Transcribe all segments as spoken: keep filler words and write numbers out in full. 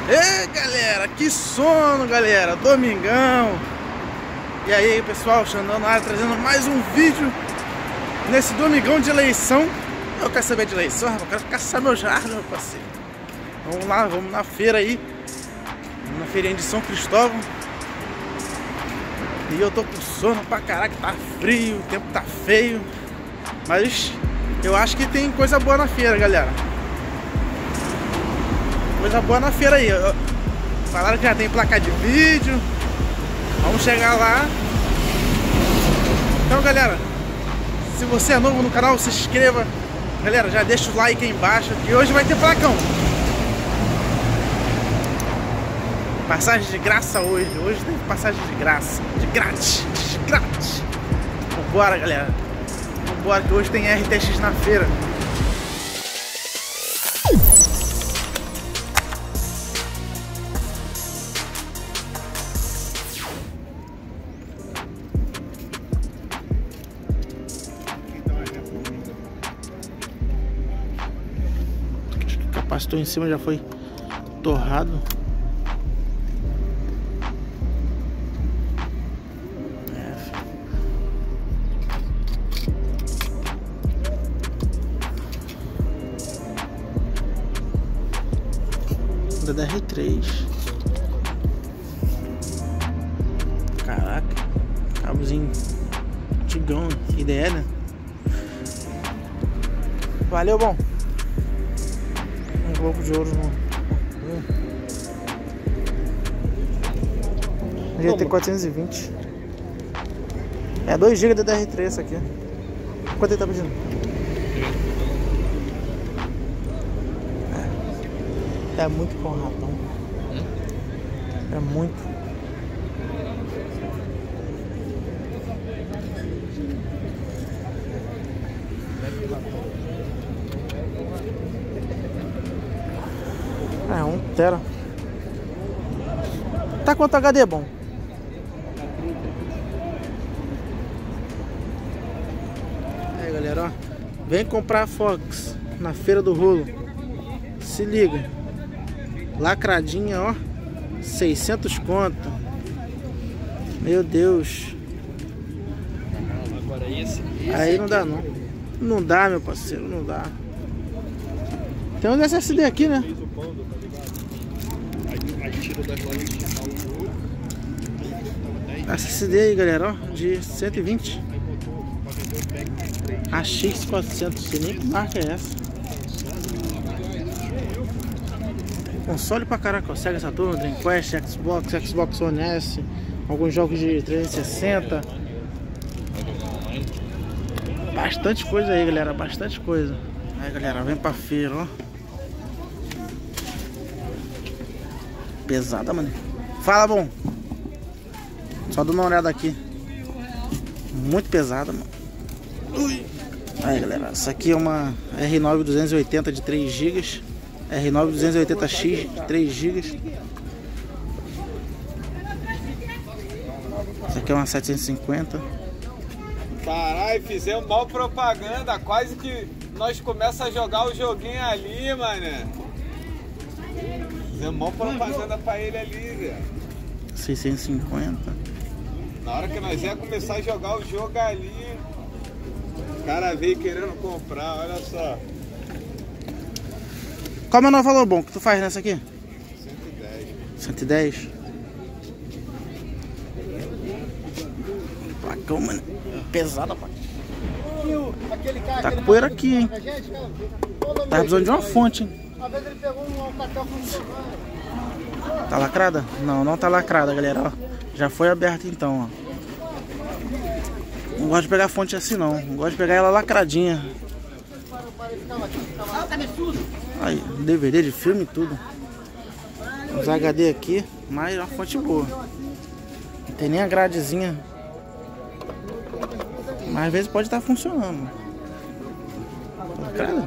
Ei, galera, que sono, galera. Domingão. E aí, pessoal, Xandão na área, trazendo mais um vídeo nesse domingão de eleição. Eu quero saber de eleição, rapaz, eu quero caçar meu jarro, meu parceiro. Vamos lá, vamos na feira aí. Na feirinha de São Cristóvão. E eu tô com sono pra caraca, tá frio, o tempo tá feio. Mas eu acho que tem coisa boa na feira, galera. Coisa boa na feira aí. Falaram que já tem placa de vídeo. Vamos chegar lá. Então, galera, se você é novo no canal, se inscreva. Galera, já deixa o like aí embaixo, que hoje vai ter placão. Passagem de graça hoje. Hoje tem passagem de graça. De grátis. De grátis. Vambora, galera. Vambora, que hoje tem R T X na feira. O capacitor em cima já foi torrado. Da R três. Caraca, cabozinho antigão, I D E, né? Valeu, bom. Um globo de ouro no G T quatrocentos e vinte. É dois gigas da D D R três essa aqui. Quanto ele tá pedindo? É muito bom, rapaz. É muito. É, um tera. Tá quanto H D bom? Aí, galera, ó. Vem comprar a Fox na Feira do Rolo. Se liga. Lacradinha, ó, seiscentos conto. Meu Deus. Agora esse, esse aí não dá não. Não dá, meu parceiro, não dá. Tem um S S D aqui, né? S S D aí, galera, ó, de cento e vinte. A X quatrocentos, sei nem que marca é essa. Console pra caraca, Sega Saturn, Dreamcast, Xbox, Xbox One S, alguns jogos de trezentos e sessenta. Bastante coisa aí, galera, bastante coisa. Aí, galera, vem pra feira, ó. Pesada, mano. Fala, bom. Só dando uma olhada aqui. Muito pesada, mano. Ui. Aí, galera, essa aqui é uma R nove duzentos e oitenta de três gigas. R nove duzentos e oitenta X, três gigas. Essa aqui é uma setecentos e cinquenta. Caralho, fizemos mal propaganda. Quase que nós começamos a jogar o joguinho ali, mané. Fizemos mal propaganda pra ele ali, velho. seiscentos e cinquenta. Na hora que nós ia começar a jogar o jogo ali, o cara veio querendo comprar, olha só. Qual é o menor valor bom que tu faz nessa aqui? cento e dez. cento e dez. Placão, mano. Pesada, pai. Tá com poeira aqui, hein? Tá precisando de uma fonte, hein? Tá lacrada? Não, não tá lacrada, galera, ó. Já foi aberta então, ó. Não gosto de pegar fonte assim, não. Não gosto de pegar ela lacradinha. Aí, D V D de filme e tudo. Os H D aqui, mas é uma fonte boa. Não tem nem a gradezinha. Mas às vezes pode estar funcionando. Tá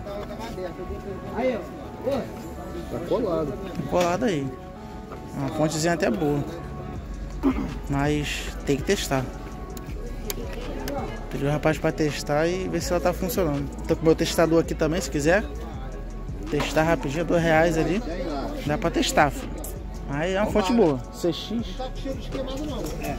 colado. Tá colado aí. Uma fontezinha até boa. Mas tem que testar. Pedi o rapaz pra testar e ver se ela tá funcionando. Tô com o meu testador aqui também, se quiser testar rapidinho, dois reais ali. Dá pra testar, filho. Aí é uma fonte boa. C X. Não tá com cheiro de queimado não. É.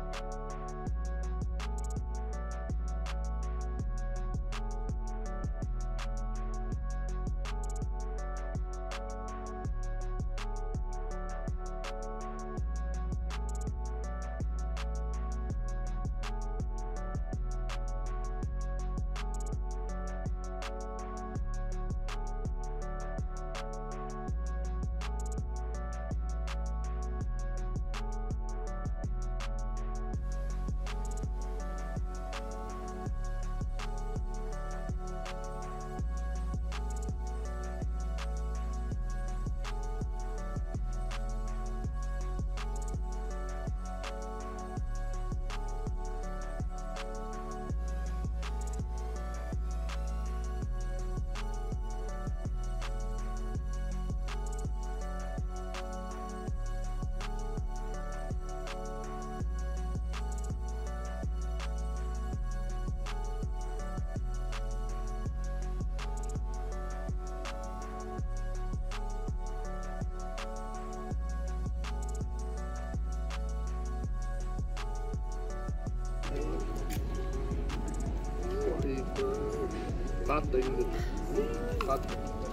Fato ainda. Fato.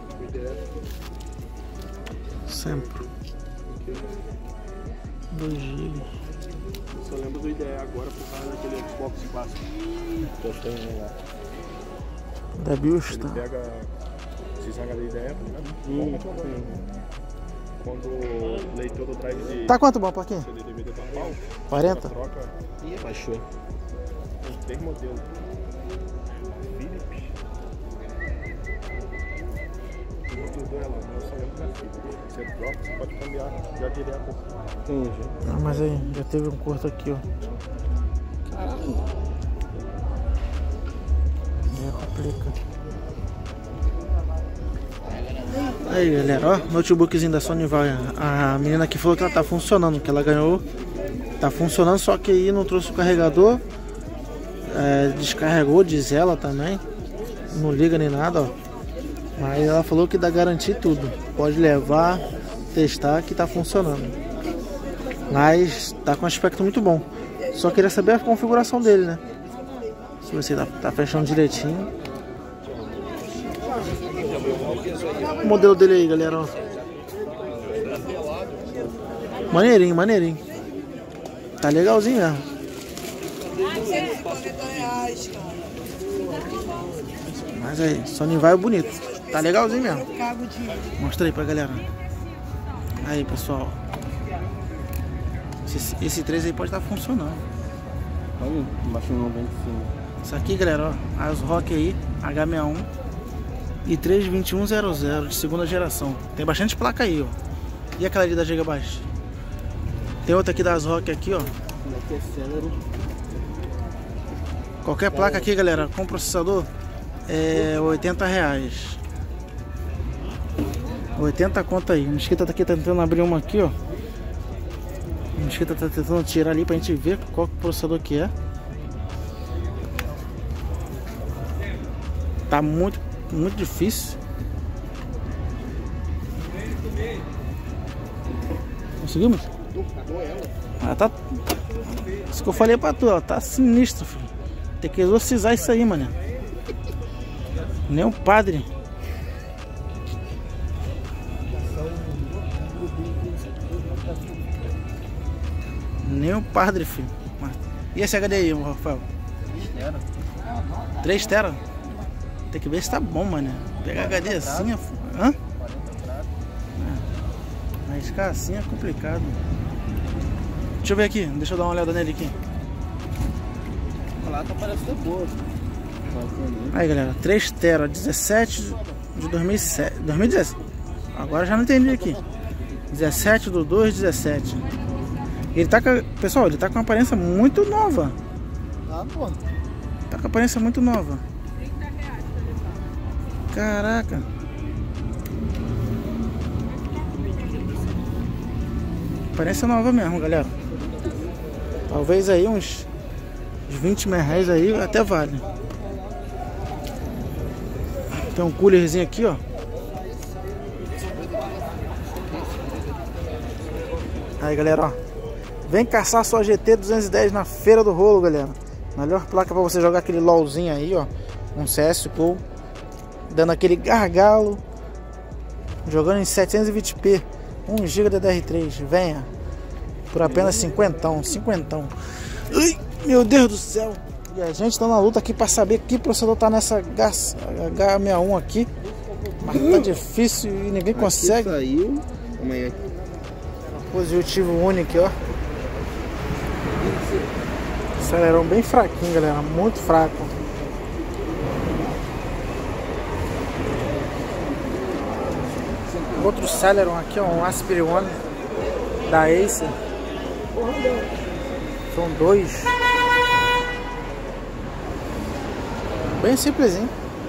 Sempre. dois gigas. Só lembro do I D E agora por causa daquele Xbox clássico. Que eu tenho lá. Da BIOS, tá? Ele pega esses H D I D E, tá ligado? Hum, hum. Quando o leitor do drive de... Tá quanto bom, plaquinha? C D D V D pra pau. quarenta? Troca. Ih, baixou. Tem três modelos. Philips. Ela, eu só lembro da Philips. Você troca, você pode cambiar já direto assim. Entendi. Ah, mas aí, já teve um curto aqui, ó. Caralho. Já complica. Aí, galera, ó, notebookzinho da Sony vai. A menina que falou que ela tá funcionando, que ela ganhou. Tá funcionando, só que aí não trouxe o carregador. É, descarregou, diz ela também. Não liga nem nada, ó. Mas ela falou que dá garantia e tudo. Pode levar, testar que tá funcionando. Mas tá com um aspecto muito bom. Só queria saber a configuração dele, né? Se você tá, tá fechando direitinho. O modelo dele aí, galera, ó. Maneirinho, maneirinho. Tá legalzinho mesmo. Mas aí, Sony vai bonito. Tá legalzinho mesmo. Mostra aí pra galera. Aí, pessoal. Esse, esse três aí pode estar funcionando. Olha, baixinho bem de cima. Isso aqui, galera, ó. As Rock aí, H sessenta e um e três dois um zero zero de segunda geração. Tem bastante placa aí, ó. E aquela ali da Gigabyte? Tem outra aqui das Rock aqui, ó. Qualquer placa aqui, galera, com processador é oitenta reais. oitenta conto aí. O Mesquita tá aqui tentando abrir uma aqui, ó. O Mesquita tá tentando tirar ali pra gente ver qual processador que é. Tá muito, muito difícil. Conseguimos? Ah, tá. Isso que eu falei pra tu, ó. Tá sinistro, filho. Tem que exorcizar isso aí, mano. Nem um padre. Nem um padre, filho. E esse H D aí, Rafael? três tera? Tem que ver se tá bom, mano. Pegar H D assim é... Hã? É. Arriscar assim é complicado. Deixa eu ver aqui. Deixa eu dar uma olhada nele aqui. A lata parece ser boa. Aí, galera. três tera, dezessete de dois mil e sete. dois mil e dezessete. Agora já não entendi aqui. dezessete do dois, dezessete. Ele tá com... Pessoal, ele tá com uma aparência muito nova. Ah, pô. Tá com aparência muito nova. Caraca. Aparência nova mesmo, galera. Talvez aí uns, uns vinte mil reais aí até vale. Tem um coolerzinho aqui, ó. Aí, galera, ó. Vem caçar sua G T duzentos e dez na Feira do Rolo, galera. Melhor placa pra você jogar aquele LOLzinho aí, ó. Um C S G O. Dando aquele gargalo. Jogando em setecentos e vinte p. um giga D D R três. Venha. Por apenas cinquentão. Cinquentão. Ai, meu Deus do céu. E a gente tá na luta aqui pra saber que processador tá nessa H sessenta e um aqui. Mas tá difícil e ninguém consegue. Saiu. Amanhã. Positivo único, ó. Acelerou bem fraquinho, galera. Muito fraco. Outro Celeron aqui, ó. Um Aspire One da Acer. São dois. Bem simplesinho.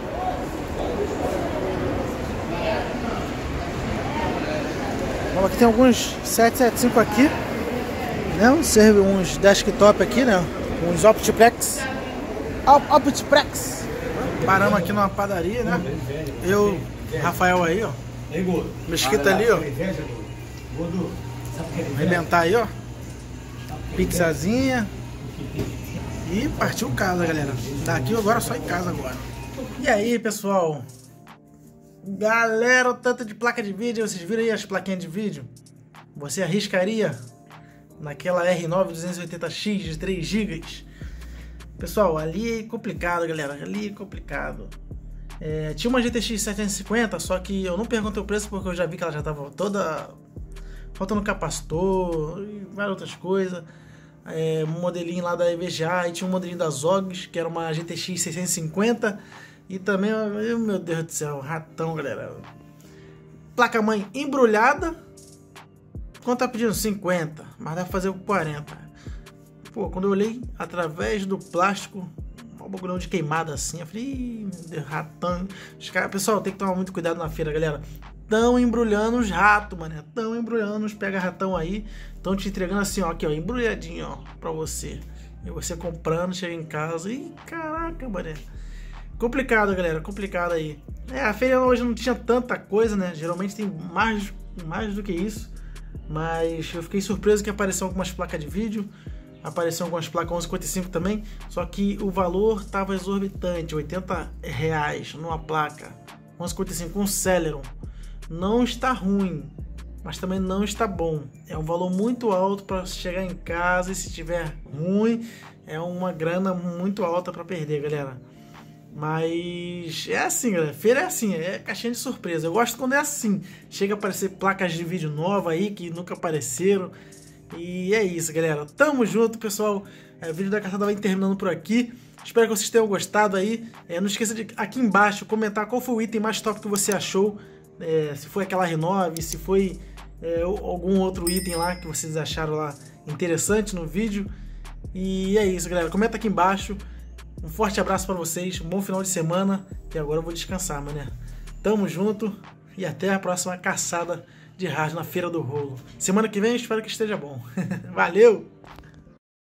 Bom, aqui tem alguns sete sete cinco aqui, né? Serve uns desktop aqui, né? Uns Optiplex. Op Optiplex. Paramos aqui numa padaria, né? Eu, Rafael aí, ó. Mesquita ali, ó. Arrebentar aí, ó. Pizzazinha. E partiu casa, galera. Daqui agora só em casa agora. E aí, pessoal? Galera, o tanto de placa de vídeo. Vocês viram aí as plaquinhas de vídeo? Você arriscaria naquela R nove duzentos e oitenta X de três gigas? Pessoal, ali é complicado, galera. Ali é complicado. É, tinha uma G T X setecentos e cinquenta, só que eu não perguntei o preço porque eu já vi que ela já estava toda faltando capacitor e várias outras coisas. É, um modelinho lá da E V G A, e tinha um modelinho da Zogs, que era uma G T X seiscentos e cinquenta, e também, meu Deus do céu, ratão, galera. Placa-mãe embrulhada, quanto tá pedindo? cinquenta, mas dá pra fazer com quarenta. Pô, quando eu olhei através do plástico, um bagulhão de queimada assim, eu falei, ih, meu Deus, ratão. Os caras, pessoal, tem que tomar muito cuidado na feira, galera. Tão embrulhando os ratos, mano. Tão embrulhando os pega-ratão aí. Tão te entregando assim, ó. Aqui, ó. Embrulhadinho, ó. Pra você. E você comprando, chega em casa. Ih, caraca, mano. Complicado, galera. Complicado aí. É, a feira hoje não tinha tanta coisa, né? Geralmente tem mais, mais do que isso. Mas eu fiquei surpreso que apareceu algumas placas de vídeo. Apareceu algumas placas onze cinquenta e cinco também. Só que o valor tava exorbitante. oitenta reais numa placa. onze cinquenta e cinco, um Celeron. Não está ruim, mas também não está bom. É um valor muito alto para chegar em casa, e se tiver ruim, é uma grana muito alta para perder, galera. Mas é assim, galera. Feira é assim, é caixinha de surpresa. Eu gosto quando é assim. Chega a aparecer placas de vídeo novas aí que nunca apareceram. E é isso, galera. Tamo junto, pessoal. É, o vídeo da caçada vai terminando por aqui. Espero que vocês tenham gostado aí. É, não esqueça de aqui embaixo comentar qual foi o item mais top que você achou. É, se foi aquela R nove, se foi é, algum outro item lá que vocês acharam lá interessante no vídeo. E é isso, galera. Comenta aqui embaixo. Um forte abraço para vocês. Um bom final de semana. E agora eu vou descansar, mané. Tamo junto. E até a próxima caçada de rádio na Feira do Rolo. Semana que vem eu espero que esteja bom. Valeu!